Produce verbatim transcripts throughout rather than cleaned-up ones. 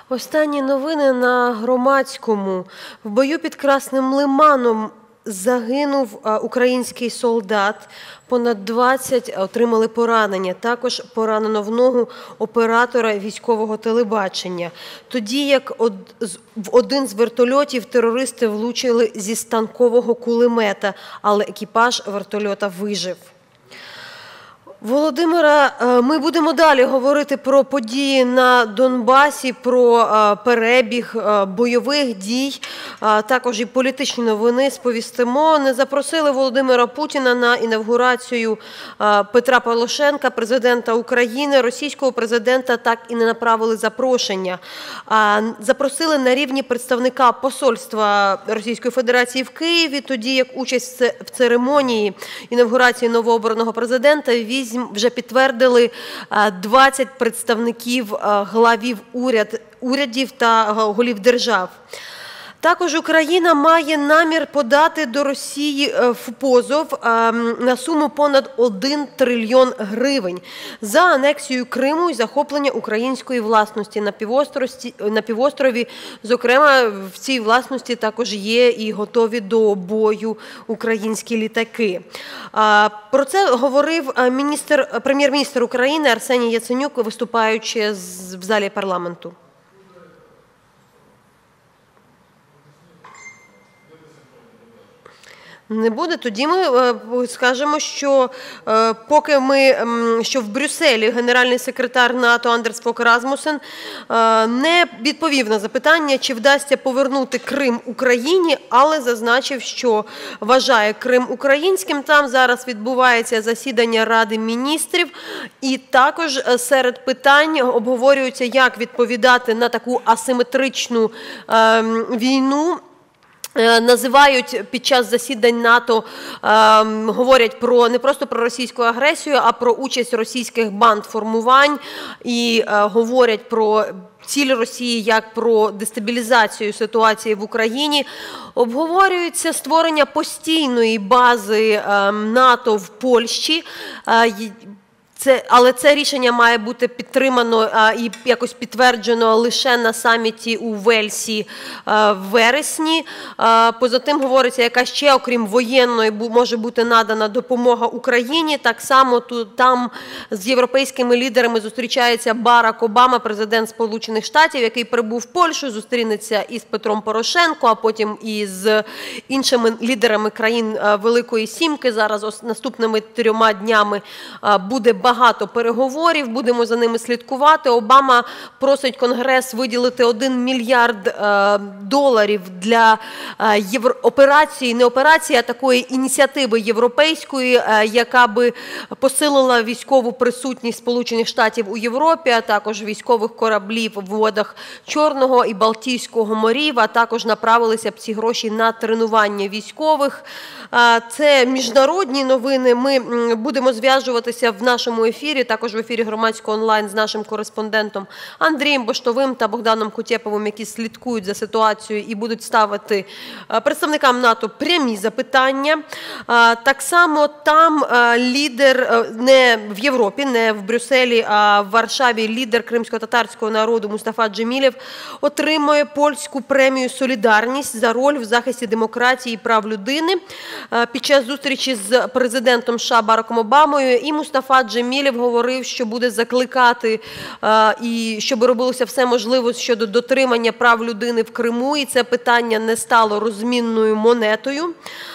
Останні новини на Громадському. В бою під Красним Лиманом загинув український солдат. Понад двадцять отримали поранення. Також поранено в ногу оператора військового телебачення. Тоді як в один з вертольотів терористи влучили зі станкового кулемета, але екіпаж вертольота вижив. Володимира, ми будемо далі говорити про події на Донбасі, про перебіг бойових дій, також і політичні новини сповістимо. Не запросили Володимира Путіна на інавгурацію Петра Порошенка, президента України. Російського президента так і не направили запрошення. Запросили на рівні представника посольства Російської Федерації в Києві, тоді як участь в церемонії інавгурації новообраного президента візьме вже підтвердили двадцять представників главів уряд, урядів та голів держав. Також Україна має намір подати до Росії в позов на суму понад один трильйон гривень за анексію Криму і захоплення української власності на півострові. На півострові. Зокрема, в цій власності також є і готові до бою українські літаки. Про це говорив міністр, прем'єр-міністр України Арсеній Яценюк, виступаючи в залі парламенту. Не буде. Тоді ми скажемо, що поки ми, що в Брюсселі генеральний секретар НАТО Андерс Фок Расмуссен не відповів на запитання, чи вдасться повернути Крим Україні, але зазначив, що вважає Крим українським. Там зараз відбувається засідання Ради міністрів, і також серед питань обговорюється, як відповідати на таку асиметричну війну. Називають під час засідань НАТО, говорять про не просто про російську агресію, а про участь російських бандформувань і говорять про ціль Росії як про дестабілізацію ситуації в Україні. Обговорюється створення постійної бази НАТО в Польщі. Це, але це рішення має бути підтримано а, і якось підтверджено лише на саміті у Вельсі а, в вересні. А, поза тим говориться, яка ще, окрім воєнної, може бути надана допомога Україні. Так само тут, там з європейськими лідерами зустрічається Барак Обама, президент Сполучених Штатів, який прибув в Польщу, зустрінеться із Петром Порошенко, а потім із іншими лідерами країн Великої Сімки. Зараз наступними трьома днями буде багато переговорів, будемо за ними слідкувати. Обама просить Конгрес виділити один мільярд е, доларів для е, євро... операції, не операції, а такої ініціативи європейської, е, яка би посилила військову присутність Сполучених Штатів у Європі, а також військових кораблів в водах Чорного і Балтійського морів, а також направилися б ці гроші на тренування військових. Е, це міжнародні новини. Ми будемо зв'язуватися в нашому ефірі, також в ефірі Громадського онлайн з нашим кореспондентом Андрієм Боштовим та Богданом Кутєповим, які слідкують за ситуацією і будуть ставити представникам НАТО прямі запитання. Так само там лідер, не в Європі, не в Брюсселі, а в Варшаві, лідер кримсько-татарського народу Мустафа Джемілєв отримує польську премію «Солідарність» за роль в захисті демократії і прав людини. Під час зустрічі з президентом США Бараком Обамою і Мустафа Джемілєв говорив, що буде закликати і щоб робилося все можливе щодо дотримання прав людини в Криму, і це питання не стало розмінною монетою.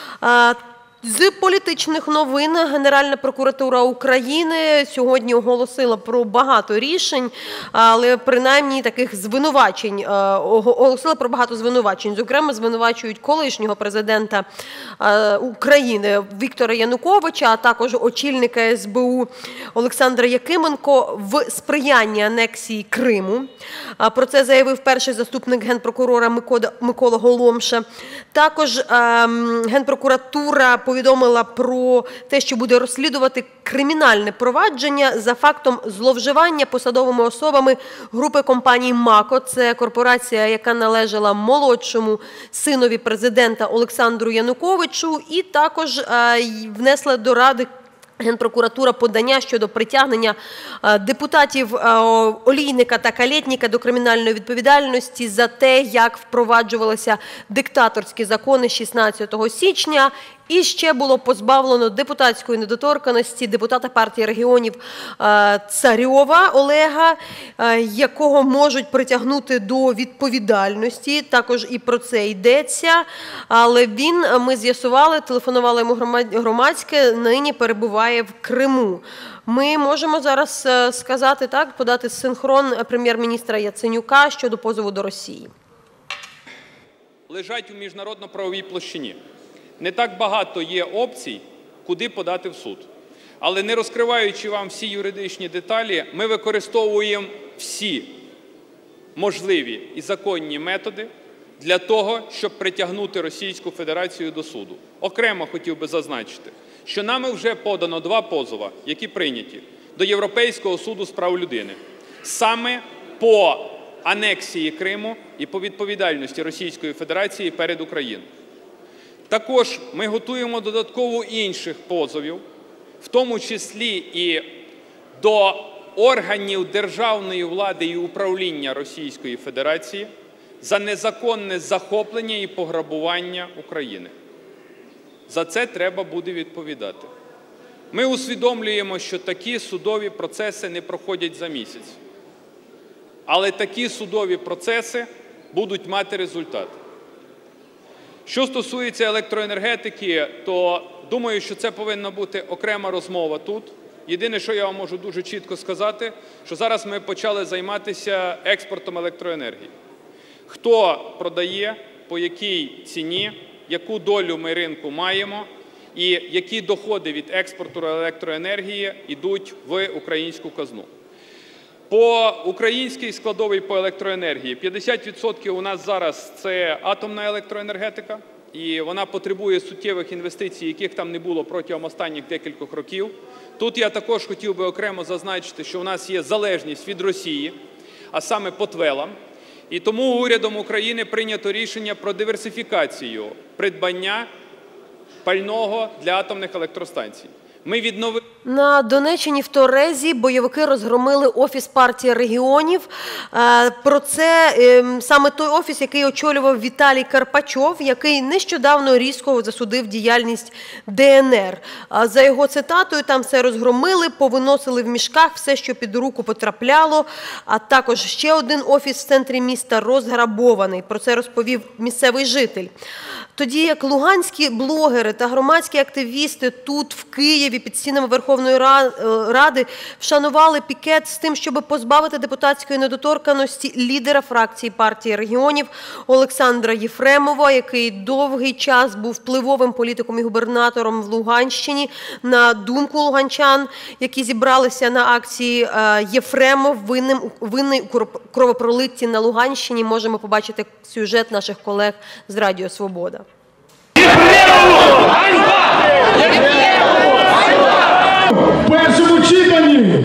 З політичних новин Генеральна прокуратура України сьогодні оголосила про багато рішень, але принаймні таких звинувачень, оголосила про багато звинувачень. Зокрема, звинувачують колишнього президента України Віктора Януковича, а також очільника ес бе у Олександра Якименка в сприянні анексії Криму. Про це заявив перший заступник генпрокурора Микола Голомша. Також Генпрокуратура повідомила про те, що буде розслідувати кримінальне провадження за фактом зловживання посадовими особами групи компаній «Мако». Це корпорація, яка належала молодшому синові президента Олександру Януковичу, і також внесла до Ради Генпрокуратура подання щодо притягнення депутатів Олійника та Калєтніка до кримінальної відповідальності за те, як впроваджувалися диктаторські закони шістнадцятого січня. І ще було позбавлено депутатської недоторканності депутата партії регіонів Царьова Олега, якого можуть притягнути до відповідальності. Також і про це йдеться. Але він, ми з'ясували, телефонували йому громадське, нині перебуває в Криму. Ми можемо зараз сказати так, подати синхрон прем'єр-міністра Яценюка щодо позову до Росії. Лежать у міжнародно-правовій площині. Не так багато є опцій, куди подати в суд. Але не розкриваючи вам всі юридичні деталі, ми використовуємо всі можливі і законні методи для того, щоб притягнути Російську Федерацію до суду. Окремо хотів би зазначити, що нами вже подано два позови, які прийняті до Європейського суду з прав людини. Саме по анексії Криму і по відповідальності Російської Федерації перед Україною. Також ми готуємо додатково інших позовів, в тому числі і до органів державної влади і управління Російської Федерації за незаконне захоплення і пограбування України. За це треба буде відповідати. Ми усвідомлюємо, що такі судові процеси не проходять за місяць. Але такі судові процеси будуть мати результат. Що стосується електроенергетики, то думаю, що це повинна бути окрема розмова тут. Єдине, що я вам можу дуже чітко сказати, що зараз ми почали займатися експортом електроенергії. Хто продає, по якій ціні, яку долю ми ринку маємо і які доходи від експорту електроенергії йдуть в українську казну. По українській складовій по електроенергії п'ятдесят відсотків у нас зараз це атомна електроенергетика, і вона потребує суттєвих інвестицій, яких там не було протягом останніх декількох років. Тут я також хотів би окремо зазначити, що у нас є залежність від Росії, а саме по твелам. І тому урядом України прийнято рішення про диверсифікацію придбання пального для атомних електростанцій. Ми відновили... На Донеччині в Торезі бойовики розгромили офіс партії регіонів. Про це саме той офіс, який очолював Віталій Карпачов, який нещодавно різко засудив діяльність Де Ен Ер. За його цитатою, там все розгромили, повиносили в мішках все, що під руку потрапляло, а також ще один офіс в центрі міста розграбований. Про це розповів місцевий житель. Тоді як луганські блогери та громадські активісти тут, в Києві, під стінами Верховної Ради вшанували пікет з тим, щоб позбавити депутатської недоторканності лідера фракції партії регіонів Олександра Єфремова, який довгий час був впливовим політиком і губернатором в Луганщині. На думку луганчан, які зібралися на акції Єфремов, винним, винний у кровопролитті на Луганщині, можемо побачити сюжет наших колег з Радіо Свобода. В першому читанні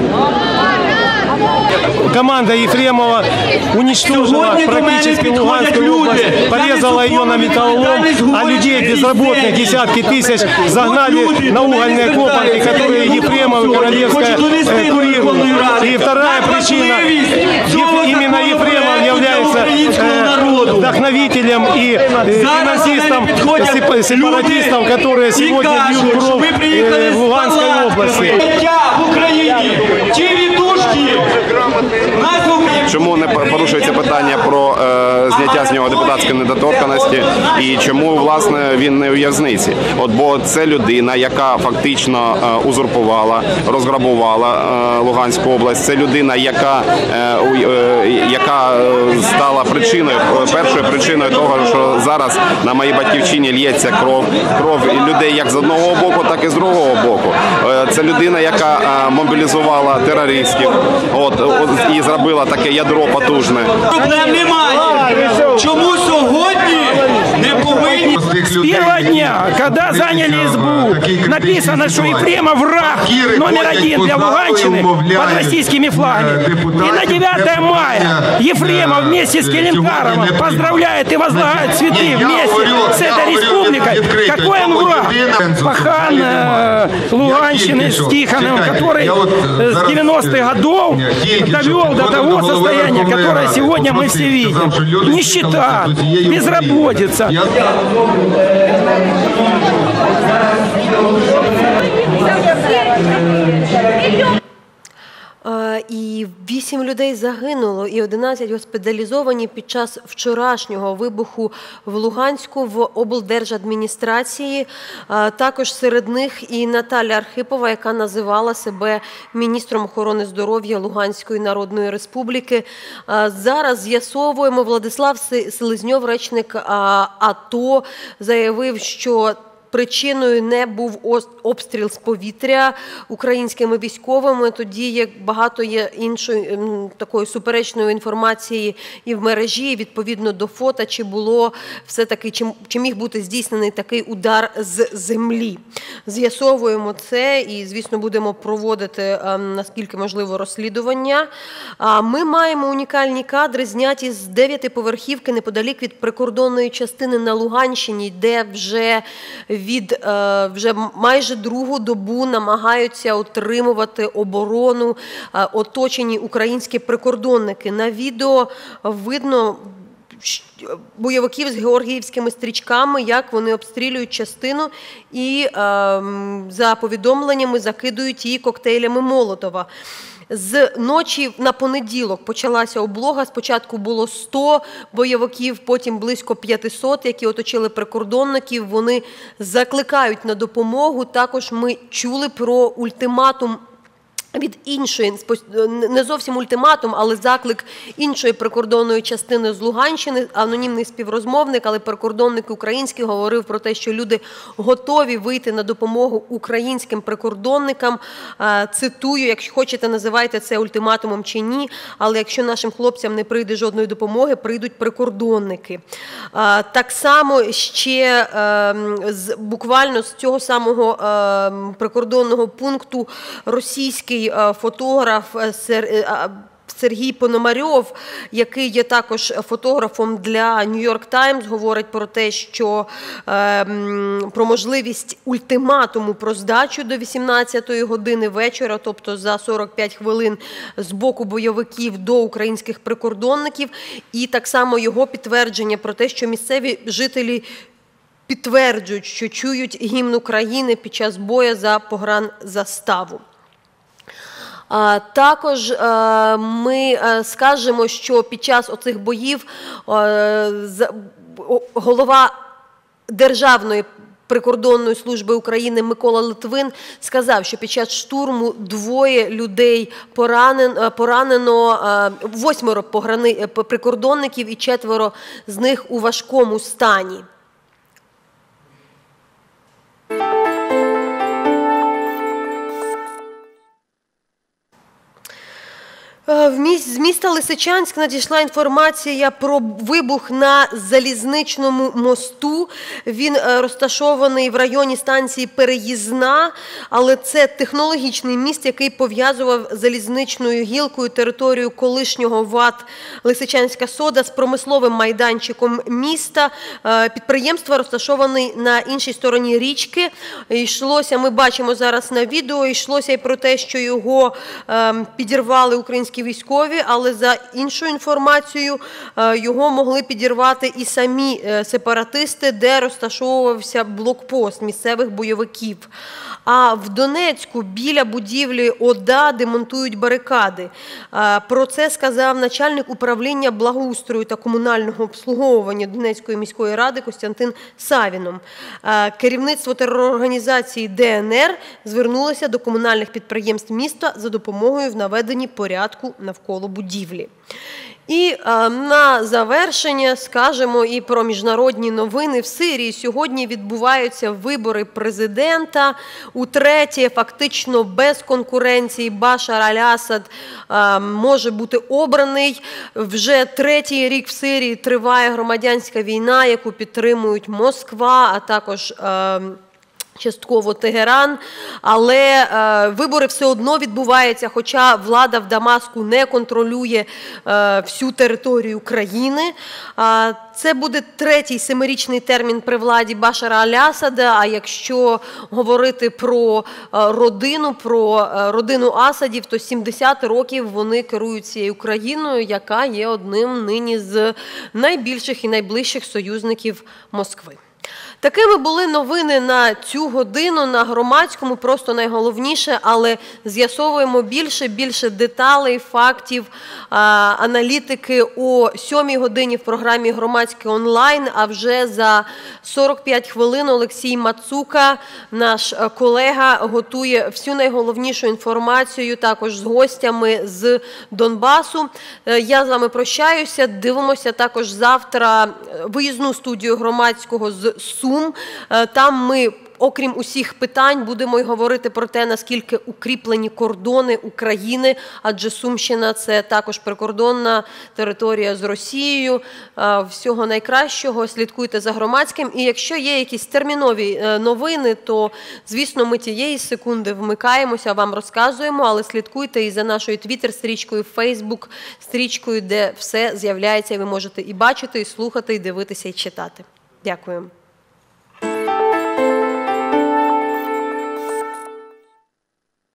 команда Ефремова уничтожила практически Луганскую область, порезала ее на металлолом, а людей безработных десятки тысяч загнали на угольные копанки, которые Ефремов и Королевская э, курируют. И вторая причина, именно Ефремов является э, вдохновителем и э, финансистом сепаратистов, которые сегодня бьют кровь э, в Луганской области. в Україні ті віддушки. Чому не порушується питання про е, зняття з нього депутатської недоторканності і чому, власне, він не у в'язниці? От, бо це людина, яка фактично е, узурпувала, розграбувала е, Луганську область. Це людина, яка, е, е, яка стала причиною, першою причиною того, що зараз на моїй батьківщині лється кров, кров людей як з одного боку, так і з другого боку. Е, це людина, яка е, мобілізувала терористів, от, от, і зробила таке ядро потужне. Проблем немає. Чому сьогодні не повинні... С первого дня, когда заняли СБУ, написано, что Ефремов враг номер один для Луганщины под российскими флагами. И на девятое мая Ефремов вместе с Келенкаровым поздравляет и возлагает цветы вместе с этой республикой. Какой он враг? Пахан э, Луганщины с Тихоновым, который с девяностых годов довел до того состояния, которое сегодня мы все видим. Нищета, безработица. І вісім людей загинуло, і одинадцять госпіталізовані під час вчорашнього вибуху в Луганську в облдержадміністрації. Також серед них і Наталя Архипова, яка називала себе міністром охорони здоров'я Луганської Народної Республіки. Зараз з'ясовуємо, Владислав Селезньов, речник АТО, заявив, що причиною не був обстріл з повітря українськими військовими. Тоді як багато є іншої такої суперечної інформації і в мережі, відповідно до фото, чи було все-таки, чи, чи міг бути здійснений такий удар з землі. З'ясовуємо це і, звісно, будемо проводити, наскільки можливо, розслідування. Ми маємо унікальні кадри, зняті з дев'ятиповерхівки неподалік від прикордонної частини на Луганщині, де вже від вже майже другу добу намагаються утримувати оборону оточені українські прикордонники. На відео видно бойовиків з георгіївськими стрічками, як вони обстрілюють частину і, за повідомленнями, закидують її коктейлями Молотова. З ночі на понеділок почалася облога. Спочатку було сто бойовиків, потім близько п'ятсот, які оточили прикордонників. Вони закликають на допомогу. Також ми чули про ультиматум від іншої, не зовсім ультиматум, але заклик іншої прикордонної частини з Луганщини, анонімний співрозмовник, але прикордонник український говорив про те, що люди готові вийти на допомогу українським прикордонникам. Цитую, якщо хочете, називайте це ультиматумом чи ні, але якщо нашим хлопцям не прийде жодної допомоги, прийдуть прикордонники. Так само ще буквально з цього самого прикордонного пункту російський фотограф Сергій Пономарьов, який є також фотографом для New York Times, говорить про те, що е, про можливість ультиматуму про здачу до вісімнадцятої години вечора, тобто за сорок п'ять хвилин з боку бойовиків до українських прикордонників, і так само його підтвердження про те, що місцеві жителі підтверджують, що чують гімн України під час бою за погранзаставу. Також ми скажемо, що під час оцих боїв голова Державної прикордонної служби України Микола Литвин сказав, що під час штурму двоє людей поранено, поранено восьмеро прикордонників і четверо з них у важкому стані. З міста Лисичанськ надійшла інформація про вибух на залізничному мосту. Він розташований в районі станції Переїзна, але це технологічний міст, який пов'язував залізничною гілкою територію колишнього ВАТ «Лисичанська сода» з промисловим майданчиком міста. Підприємство розташований на іншій стороні річки. Йшлося, ми бачимо зараз на відео, йшлося і про те, що його підірвали українські військові, але за іншою інформацією його могли підірвати і самі сепаратисти, де розташовувався блокпост місцевих бойовиків. А в Донецьку біля будівлі ОДА демонтують барикади. Про це сказав начальник управління благоустрою та комунального обслуговування Донецької міської ради Костянтин Савіном. Керівництво теророрганізації ДНР звернулося до комунальних підприємств міста за допомогою в наведенні порядку парку навколо будівлі. І е, на завершення скажемо і про міжнародні новини. В Сирії сьогодні відбуваються вибори президента. Утретє, фактично без конкуренції, Башар аль-Асад е, може бути обраний. Вже третій рік в Сирії триває громадянська війна, яку підтримують Москва, а також е, частково Тегеран, але е, вибори все одно відбуваються, хоча влада в Дамаску не контролює е, всю територію країни. Е, це буде третій семирічний термін при владі Башара аль-Асада, а якщо говорити про е, родину, про е, родину Асадів, то сімдесят років вони керують цією країною, яка є одним нині з найбільших і найближчих союзників Москви. Такими були новини на цю годину на Громадському, просто найголовніше, але з'ясовуємо більше, більше деталей, фактів, аналітики о сьомій годині в програмі «Громадське онлайн», а вже за сорок п'ять хвилин Олексій Мацука, наш колега, готує всю найголовнішу інформацію, також з гостями з Донбасу. Я з вами прощаюся, дивимося також завтра виїзну студію Громадського з Сум. Там ми, окрім усіх питань, будемо й говорити про те, наскільки укріплені кордони України, адже Сумщина – це також прикордонна територія з Росією. Всього найкращого, слідкуйте за Громадським. І якщо є якісь термінові новини, то, звісно, ми тієї секунди вмикаємося, вам розказуємо, але слідкуйте і за нашою твіттер-стрічкою, фейсбук-стрічкою, де все з'являється, і ви можете і бачити, і слухати, і дивитися, і читати. Дякую.